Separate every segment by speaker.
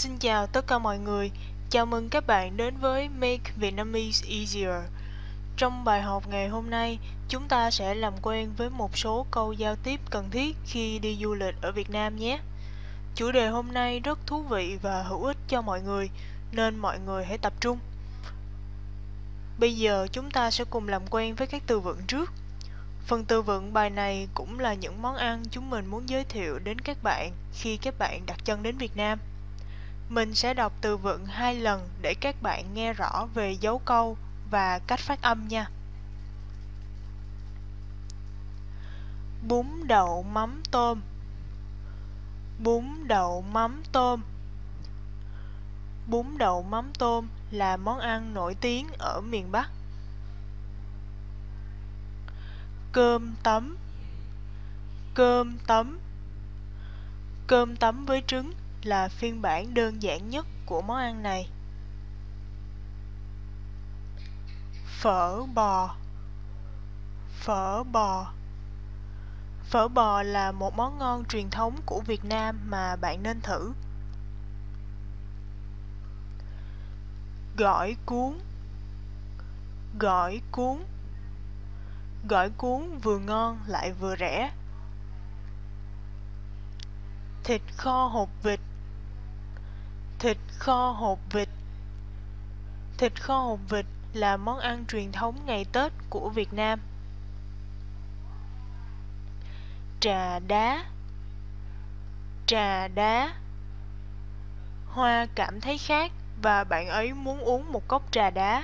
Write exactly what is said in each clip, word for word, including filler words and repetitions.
Speaker 1: Xin chào tất cả mọi người, chào mừng các bạn đến với Make Vietnamese Easier. Trong bài học ngày hôm nay, chúng ta sẽ làm quen với một số câu giao tiếp cần thiết khi đi du lịch ở Việt Nam nhé. Chủ đề hôm nay rất thú vị và hữu ích cho mọi người, nên mọi người hãy tập trung. Bây giờ chúng ta sẽ cùng làm quen với các từ vựng trước. Phần từ vựng bài này cũng là những món ăn chúng mình muốn giới thiệu đến các bạn khi các bạn đặt chân đến Việt Nam. Mình sẽ đọc từ vựng hai lần để các bạn nghe rõ về dấu câu và cách phát âm nha. Bún đậu mắm tôm. Bún đậu mắm tôm. Bún đậu mắm tôm là món ăn nổi tiếng ở miền Bắc. Cơm tấm. Cơm tấm. Cơm tấm với trứng là phiên bản đơn giản nhất của món ăn này. Phở bò. Phở bò. Phở bò là một món ngon truyền thống của Việt Nam mà bạn nên thử. Gỏi cuốn. Gỏi cuốn. Gỏi cuốn vừa ngon lại vừa rẻ. Thịt kho hột vịt. Thịt kho hột vịt. Thịt kho hột vịt là món ăn truyền thống ngày Tết của Việt Nam. Trà đá. Trà đá. Hoa cảm thấy khát và bạn ấy muốn uống một cốc trà đá.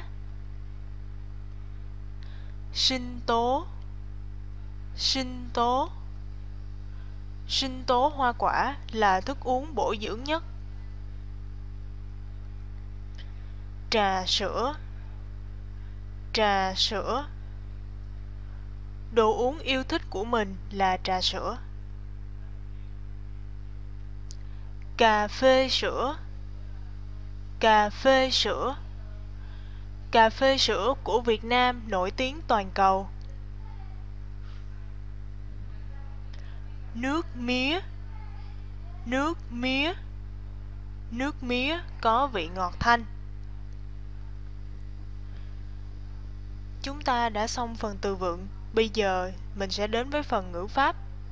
Speaker 1: Sinh tố. Sinh tố. Sinh tố hoa quả là thức uống bổ dưỡng nhất. Trà sữa. Trà sữa. Đồ uống yêu thích của mình là trà sữa. Cà phê sữa. Cà phê sữa. Cà phê sữa của Việt Nam nổi tiếng toàn cầu. Nước mía. Nước mía. Nước mía có vị ngọt thanh. Chúng ta đã xong phần từ vựng, bây giờ mình sẽ đến với phần ngữ pháp.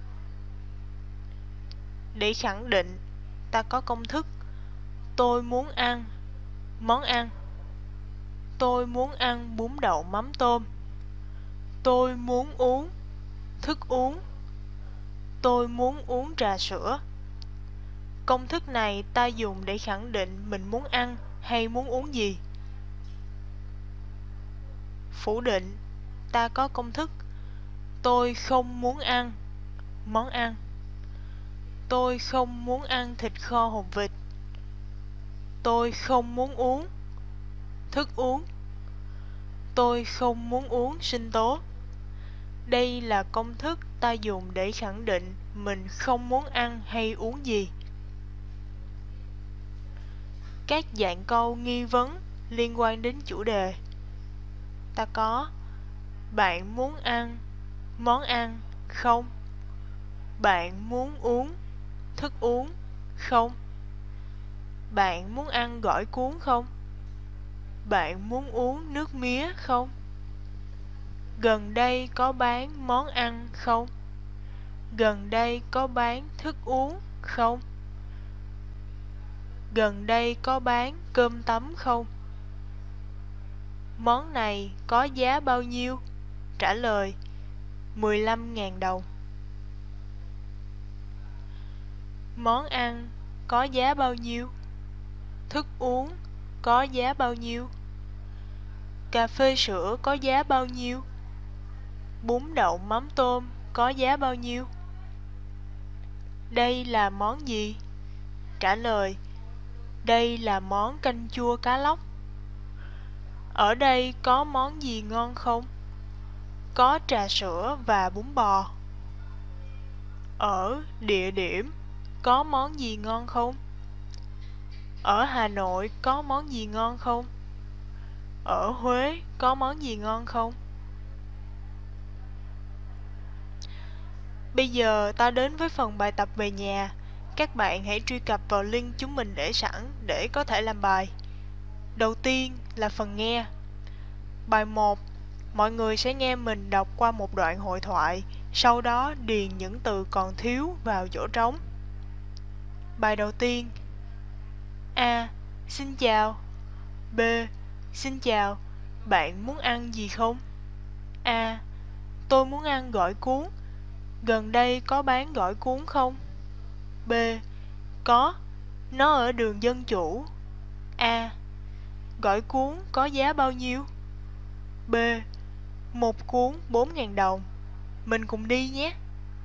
Speaker 1: Để khẳng định, ta có công thức tôi muốn ăn món ăn. Tôi muốn ăn bún đậu mắm tôm. Tôi muốn uống thức uống. Tôi muốn uống trà sữa. Công thức này ta dùng để khẳng định mình muốn ăn hay muốn uống gì. Phủ định, ta có công thức tôi không muốn ăn món ăn. Tôi không muốn ăn thịt kho hột vịt. Tôi không muốn uống thức uống. Tôi không muốn uống sinh tố. Đây là công thức ta dùng để khẳng định mình không muốn ăn hay uống gì. Các dạng câu nghi vấn liên quan đến chủ đề. Ta có bạn muốn ăn món ăn không? Bạn muốn uống thức uống không? Bạn muốn ăn gỏi cuốn không? Bạn muốn uống nước mía không? Gần đây có bán món ăn không? Gần đây có bán thức uống không? Gần đây có bán cơm tấm không? Món này có giá bao nhiêu? Trả lời mười lăm nghìn đồng. Món ăn có giá bao nhiêu? Thức uống có giá bao nhiêu? Cà phê sữa có giá bao nhiêu? Bún đậu mắm tôm có giá bao nhiêu? Đây là món gì? Trả lời đây là món canh chua cá lóc. Ở đây có món gì ngon không? Có trà sữa và bún bò. Ở địa điểm có món gì ngon không? Ở Hà Nội có món gì ngon không? Ở Huế có món gì ngon không? Bây giờ ta đến với phần bài tập về nhà. các bạn hãy truy cập vào link chúng mình để sẵn để có thể làm bài. Đầu tiên là phần nghe. Bài một, mọi người sẽ nghe mình đọc qua một đoạn hội thoại, sau đó điền những từ còn thiếu vào chỗ trống. Bài đầu tiên: A. Xin chào. B. Xin chào, bạn muốn ăn gì không? A. Tôi muốn ăn gỏi cuốn. Gần đây có bán gỏi cuốn không? B. Có, nó ở đường Dân Chủ. A. Gỏi cuốn có giá bao nhiêu? B. Một cuốn bốn nghìn đồng. Mình cùng đi nhé.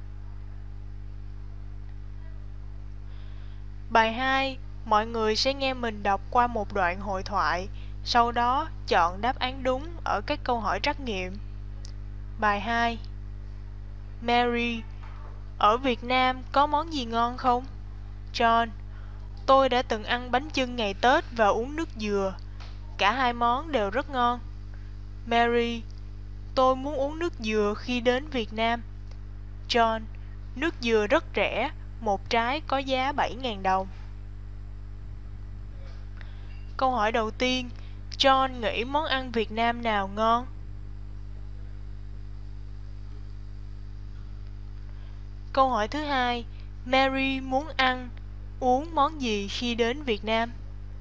Speaker 1: Bài hai, mọi người sẽ nghe mình đọc qua một đoạn hội thoại, sau đó chọn đáp án đúng ở các câu hỏi trắc nghiệm. Bài hai. Mary, ở Việt Nam có món gì ngon không? John, tôi đã từng ăn bánh chưng ngày Tết và uống nước dừa. Cả hai món đều rất ngon. Mary, tôi muốn uống nước dừa khi đến Việt Nam. John, nước dừa rất rẻ, một trái có giá bảy nghìn đồng. Câu hỏi đầu tiên, John nghĩ món ăn Việt Nam nào ngon? Câu hỏi thứ hai, Mary muốn ăn, uống món gì khi đến Việt Nam?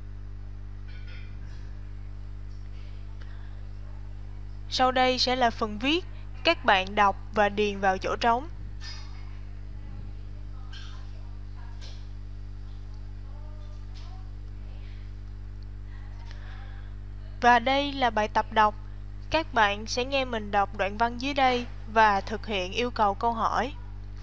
Speaker 1: Sau đây sẽ là phần viết, các bạn đọc và điền vào chỗ trống. Và đây là bài tập đọc. Các bạn sẽ nghe mình đọc đoạn văn dưới đây và thực hiện yêu cầu câu hỏi.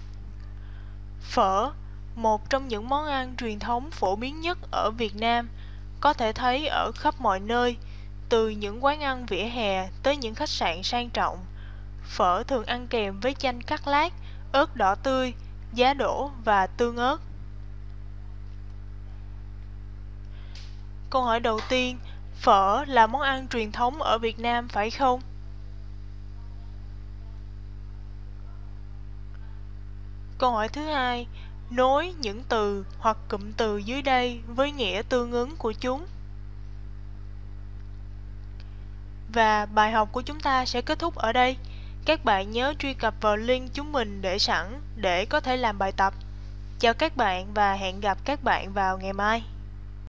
Speaker 1: Phở, một trong những món ăn truyền thống phổ biến nhất ở Việt Nam, có thể thấy ở khắp mọi nơi, từ những quán ăn vỉa hè tới những khách sạn sang trọng. Phở thường ăn kèm với chanh cắt lát, ớt đỏ tươi, giá đỗ và tương ớt. Câu hỏi đầu tiên, phở là món ăn truyền thống ở Việt Nam phải không? Câu hỏi thứ hai, nối những từ hoặc cụm từ dưới đây với nghĩa tương ứng của chúng. Và bài học của chúng ta sẽ kết thúc ở đây. Các bạn nhớ truy cập vào link chúng mình để sẵn để có thể làm bài tập. Chào các bạn và hẹn gặp các bạn vào ngày mai.